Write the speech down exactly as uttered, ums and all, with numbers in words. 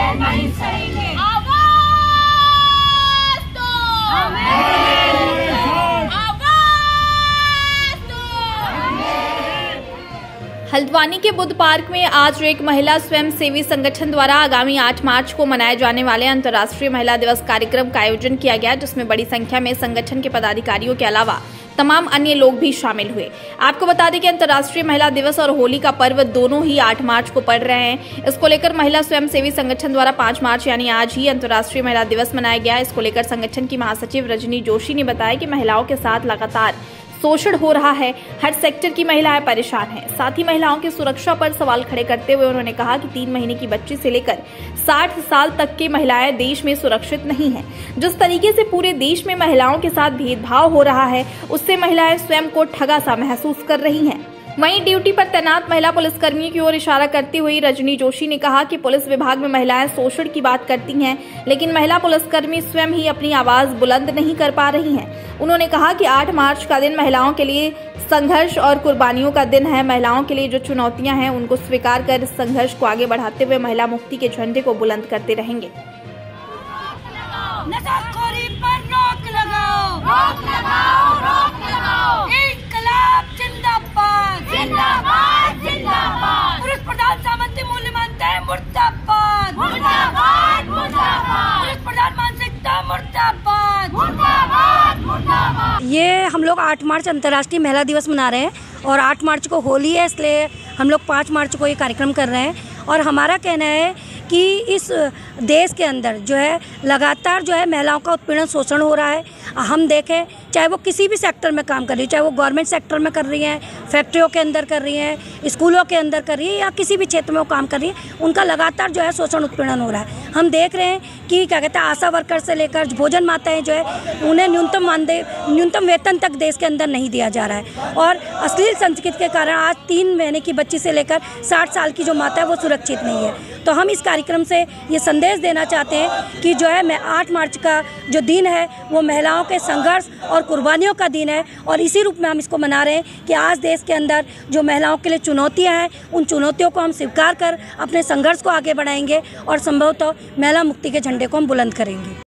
नहीं सहेंगे। आवाज दो, आवाज दो। हल्द्वानी के बुद्ध पार्क में आज एक महिला स्वयं सेवी संगठन द्वारा आगामी आठ मार्च को मनाए जाने वाले अंतर्राष्ट्रीय महिला दिवस कार्यक्रम का आयोजन किया गया, जिसमें बड़ी संख्या में संगठन के पदाधिकारियों के अलावा तमाम अन्य लोग भी शामिल हुए। आपको बता दें कि अंतर्राष्ट्रीय महिला दिवस और होली का पर्व दोनों ही आठ मार्च को पड़ रहे हैं। इसको लेकर महिला स्वयंसेवी संगठन द्वारा पाँच मार्च यानी आज ही अंतर्राष्ट्रीय महिला दिवस मनाया गया। इसको लेकर संगठन की महासचिव रजनी जोशी ने बताया कि महिलाओं के साथ लगातार शोषण हो रहा है, हर सेक्टर की महिलाएं परेशान हैं। साथ ही महिलाओं की सुरक्षा पर सवाल खड़े करते हुए उन्होंने कहा कि तीन महीने की बच्ची से लेकर साठ साल तक की महिलाएं देश में सुरक्षित नहीं हैं। जिस तरीके से पूरे देश में महिलाओं के साथ भेदभाव हो रहा है, उससे महिलाएं स्वयं को ठगा सा महसूस कर रही हैं। वहीं ड्यूटी पर तैनात महिला पुलिसकर्मियों की ओर इशारा करती हुई रजनी जोशी ने कहा कि पुलिस विभाग में महिलाएं शोषण की बात करती हैं, लेकिन महिला पुलिसकर्मी स्वयं ही अपनी आवाज बुलंद नहीं कर पा रही हैं। उन्होंने कहा कि आठ मार्च का दिन महिलाओं के लिए संघर्ष और कुर्बानियों का दिन है। महिलाओं के लिए जो चुनौतियां हैं उनको स्वीकार कर संघर्ष को आगे बढ़ाते हुए महिला मुक्ति के झंडे को बुलंद करते रहेंगे। नशाखोरी पर रोक लगाओ, रोक लगाओ, रोक लगाओ। इंकलाब जिंदाबाद, जिंदाबाद, जिंदाबाद। पुरुष प्रधान सामंती मूल्य मानते हैं मुर्दाबाद, मुर्दाबाद, मुर्दाबाद। पुरुष प्रधान मानसिकता मुर्दाबाद, मुर्दाबाद, मुर्दाबाद। ये हम लोग आठ मार्च अंतर्राष्ट्रीय महिला दिवस मना रहे हैं और आठ मार्च को होली है, इसलिए हम लोग पाँच मार्च को ये कार्यक्रम कर रहे हैं। और हमारा कहना है कि इस देश के अंदर जो है लगातार जो है महिलाओं का उत्पीड़न शोषण हो रहा है। हम देखें चाहे वो किसी भी सेक्टर में काम कर रही है, चाहे वो गवर्नमेंट सेक्टर में कर रही हैं, फैक्ट्रियों के अंदर कर रही हैं, स्कूलों के अंदर कर रही है या किसी भी क्षेत्र में वो काम कर रही है, उनका लगातार जो है शोषण उत्पीड़न हो रहा है। हम देख रहे हैं कि क्या कहते हैं आशा वर्कर से लेकर भोजन माताएं जो है उन्हें न्यूनतम मानदेय न्यूनतम वेतन तक देश के अंदर नहीं दिया जा रहा है। और अश्लील संस्कृति के कारण आज तीन महीने की बच्ची से लेकर साठ साल की जो माता है वो सुरक्षित नहीं है। तो हम इस कार्यक्रम से ये संदेश देना चाहते हैं कि जो है मैं आठ मार्च का जो दिन है वो महिलाओं के संघर्ष और कुर्बानियों का दिन है और इसी रूप में हम इसको मना रहे हैं कि आज देश के अंदर जो महिलाओं के लिए चुनौतियां हैं उन चुनौतियों को हम स्वीकार कर अपने संघर्ष को आगे बढ़ाएंगे और संभवतः महिला मुक्ति के झंडे को हम बुलंद करेंगे।